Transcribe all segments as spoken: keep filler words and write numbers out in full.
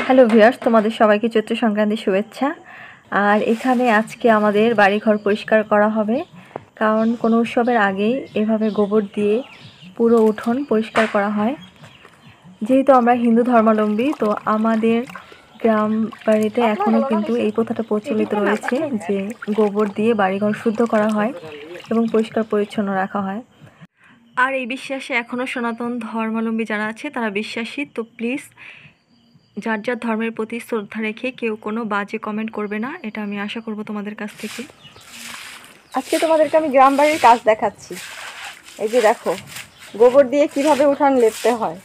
Hello viewers, তোমাদের সবাইকে চৈত্র সংক্রান্তির শুভেচ্ছা। আর এখানে আজকে আমাদের বাড়িঘর পরিষ্কার করা হবে, কারণ কোনো উৎসবের আগেই এভাবে গোবর দিয়ে পুরো উঠোন পরিষ্কার করা হয়। যেহেতু আমরা হিন্দু ধর্মাবলম্বী, তো আমাদের গ্রাম বাড়িতে এখনও কিন্তু এই প্রথাটা প্রচলিত রয়েছে যে গোবর দিয়ে বাড়িঘর শুদ্ধ করা হয় এবং পরিষ্কার পরিচ্ছন্ন রাখা হয়। আর এই বিশ্বাসে এখনও সনাতন ধর্মাবলম্বী যারা আছে তারা বিশ্বাসী। তো প্লিজ যার যার ধর্মের প্রতি শ্রদ্ধা রেখে কেউ কোনো বাজে কমেন্ট করবে না, এটা আমি আশা করব তোমাদের কাছ থেকে। আজকে তোমাদেরকে আমি গ্রাম বাড়ির কাজ দেখাচ্ছি। এই যে দেখো, গোবর দিয়ে কিভাবে উঠান লেপতে হয়।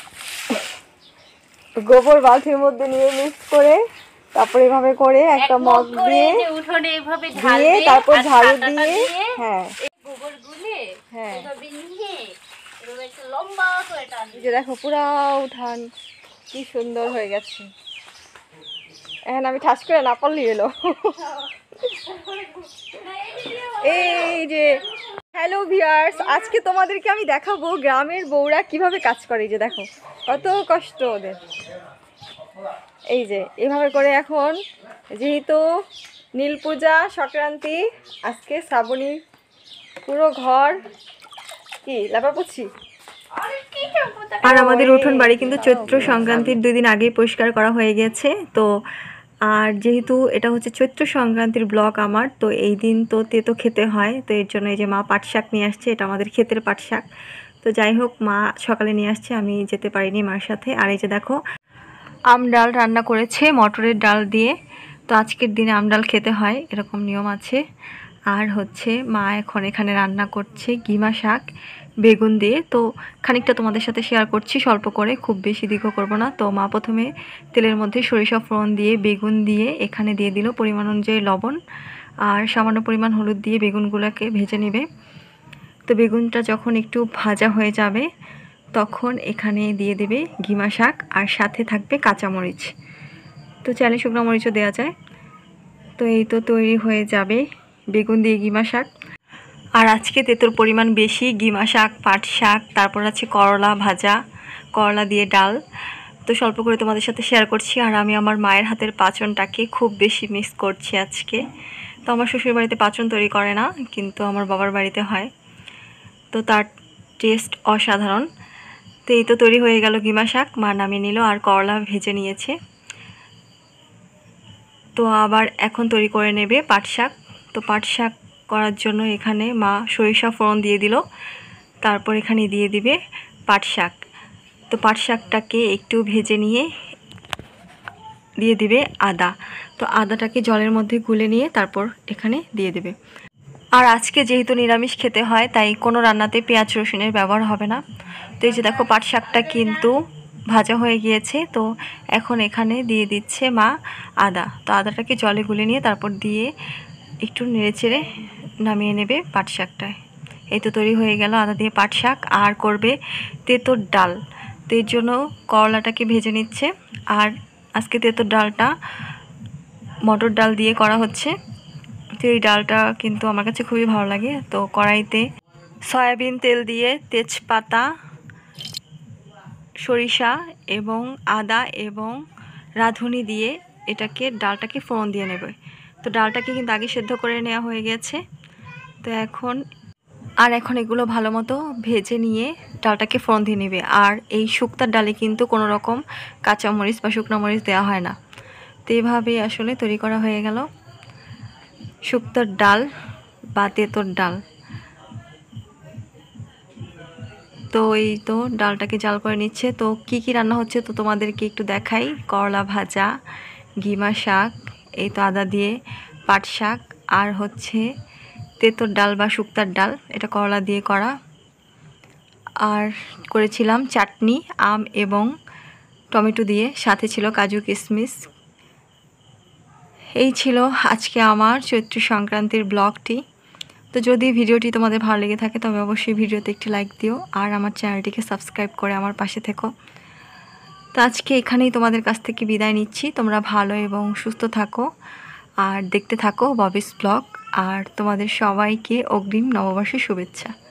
গোবর বালতির মধ্যে নিয়ে মিক্স করে তারপর এভাবে করে একটা মগ দিয়ে উঠোনে এভাবে দিয়ে তারপর ঝাড়ু দিয়ে হ্যাঁ গোবর গুলে হ্যাঁ এভাবে নিয়ে এভাবে একটা লম্বা করে টান। এই যে দেখো পুরা উঠান কি সুন্দর হয়ে গেছে। এখন আমি ঠাস করে না পারলি এলো। এই যে হ্যালো ভিউয়ার্স, আজকে তোমাদেরকে আমি দেখাবো গ্রামের বউরা কিভাবে কাজ করে। এই যে দেখো কত কষ্ট ওদের। এই যে এভাবে করে এখন যেহেতু নীল পূজা সংক্রান্তি, আজকে শ্রাবণী পুরো ঘর কি লেপাপুছি। আর আমাদের উঠোন বাড়ি কিন্তু চৈত্র সংক্রান্তির দুই দিন আগেই পরিষ্কার করা হয়ে গেছে। তো আর যেহেতু এটা হচ্ছে চৈত্র সংক্রান্তির ব্লগ আমার, তো এই দিন তো তেতো খেতে হয়, তো এর জন্য এই যে মা পাট শাক নিয়ে আসছে, এটা আমাদের ক্ষেতের পাট শাক। তো যাই হোক, মা সকালে নিয়ে আসছে, আমি যেতে পারিনি মার সাথে। আর এই যে দেখো আম ডাল রান্না করেছে মটরের ডাল দিয়ে। তো আজকের দিনে আম ডাল খেতে হয়, এরকম নিয়ম আছে। আর হচ্ছে মা এখন এখানে রান্না করছে গিমা শাক বেগুন দিয়ে। তো খানিকটা তোমাদের সাথে শেয়ার করছি স্বল্প করে, খুব বেশি দীর্ঘ করব না। তো মা প্রথমে তেলের মধ্যে সরিষা ফোড়ন দিয়ে বেগুন দিয়ে এখানে দিয়ে দিল পরিমাণ অনুযায়ী লবণ আর সামান্য পরিমাণ হলুদ দিয়ে বেগুনগুলোকে ভেজে নেবে। তো বেগুনটা যখন একটু ভাজা হয়ে যাবে তখন এখানে দিয়ে দেবে গিমা শাক আর সাথে থাকবে কাঁচামরিচ। তো চাইলে শুকনো মরিচও দেওয়া যায়। তো এই তো তৈরি হয়ে যাবে বেগুন দিয়ে গিমা শাক। আর আজকে তেঁতুর পরিমাণ বেশি, গিমা শাক, পাট শাক, তারপর আছে করলা ভাজা, করলা দিয়ে ডাল। তো স্বল্প করে তোমাদের সাথে শেয়ার করছি। আর আমি আমার মায়ের হাতের পাচনটাকে খুব বেশি মিস করছি আজকে। তো আমার শ্বশুর বাড়িতে পাচন তৈরি করে না, কিন্তু আমার বাবার বাড়িতে হয়, তো তার টেস্ট অসাধারণ। তো এই তো তৈরি হয়ে গেল গিমা শাক, মা নামিয়ে নিল আর করলা ভেজে নিয়েছে। তো আবার এখন তৈরি করে নেবে পাট শাক। তো পাট শাক করার জন্য এখানে মা সরিষা ফোড়ন দিয়ে দিল, তারপর এখানে দিয়ে দিবে পাট শাক। তো পাট শাকটাকে একটু ভেজে নিয়ে দিয়ে দিবে আদা। তো আদাটাকে জলের মধ্যে গুলে নিয়ে তারপর এখানে দিয়ে দেবে। আর আজকে যেহেতু নিরামিষ খেতে হয়, তাই কোনো রান্নাতে পেঁয়াজ রসুনের ব্যবহার হবে না। তো এই যে দেখো পাট শাকটা কিন্তু ভাজা হয়ে গিয়েছে। তো এখন এখানে দিয়ে দিচ্ছে মা আদা। তো আদাটাকে জলে গুলে নিয়ে তারপর দিয়ে একটু নেড়েচেড়ে নামিয়ে নেবে পাট শাকটায়। এই তো তৈরি হয়ে গেল আদা দিয়ে পাট শাক। আর করবে তেঁতুর ডাল। তো এর জন্য করলাটাকে ভেজে নিচ্ছে। আর আজকে তেঁতুর ডালটা মটর ডাল দিয়ে করা হচ্ছে। তো এই ডালটা কিন্তু আমার কাছে খুবই ভালো লাগে। তো কড়াইতে সয়াবিন তেল দিয়ে তেজপাতা, সরিষা এবং আদা এবং রাঁধুনি দিয়ে এটাকে ডালটাকে ফোড়ন দিয়ে নেবে। তো ডালটাকে কিন্তু আগে সেদ্ধ করে নেওয়া হয়ে গেছে। তো এখন আর এখন এগুলো ভালো মতো ভেজে নিয়ে ডালটাকে ফোড়ন দিয়ে নেবে। আর এই শুক্তার ডালে কিন্তু কোনো রকম কাঁচামরিচ বা শুকনো মরিচ দেওয়া হয় না। তো এভাবেই আসলে তৈরি করা হয়ে গেল শুক্তোর ডাল বা তেঁতুর ডাল। তো এই তো ডালটাকে জাল করে নিচ্ছে। তো কি কি রান্না হচ্ছে তো তোমাদেরকে একটু দেখাই। করলা ভাজা, গিমা শাক, এই তো আদা দিয়ে পাট শাক, আর হচ্ছে তেঁতুর ডাল বা শুক্তার ডাল, এটা করলা দিয়ে করা। আর করেছিলাম চাটনি আম এবং টমেটো দিয়ে, সাথে ছিল কাজু কিশমিশ। এই ছিল আজকে আমার চৈত্র সংক্রান্তির ব্লগটি। তো যদি ভিডিওটি তোমাদের ভালো লেগে থাকে তবে অবশ্যই ভিডিওতে একটি লাইক দিও আর আমার চ্যানেলটিকে সাবস্ক্রাইব করে আমার পাশে থেকো। তো আজকে এখানেই তোমাদের কাছ থেকে বিদায় নিচ্ছি। তোমরা ভালো এবং সুস্থ থাকো আর দেখতে থাকো ববিস ব্লগ। আর তোমাদের সবাইকে অগ্রিম নববর্ষের শুভেচ্ছা।